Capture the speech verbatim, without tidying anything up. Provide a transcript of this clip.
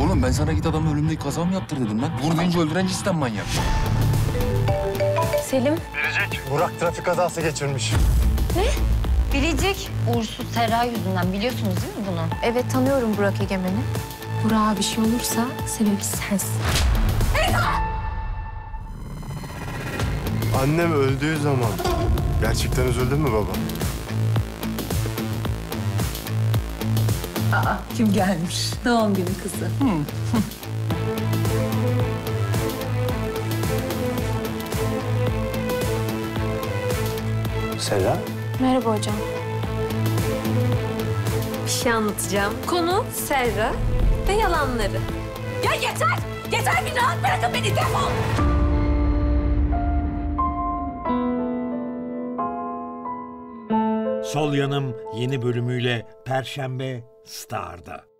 Oğlum ben sana git adamın ölümdeki kaza mı yaptır dedim lan. Vur deyince öldüren cidden manyak. Selim. Biricik. Burak trafik kazası geçirmiş. Ne? Biricik. Uğursuz Serra yüzünden biliyorsunuz değil mi bunu? Evet, tanıyorum Burak Egemen'i. Burak'a bir şey olursa sebebi sensin. Annem öldüğü zaman gerçekten üzüldün mü baba? Aa, kim gelmiş? Doğum günü kızı. Serra? Merhaba hocam. Bir şey anlatacağım. Konu Serra ve yalanları. Ya yeter! Yeter, bir rahat bırakın beni, defol! Sol Yanım yeni bölümüyle Perşembe Star'da.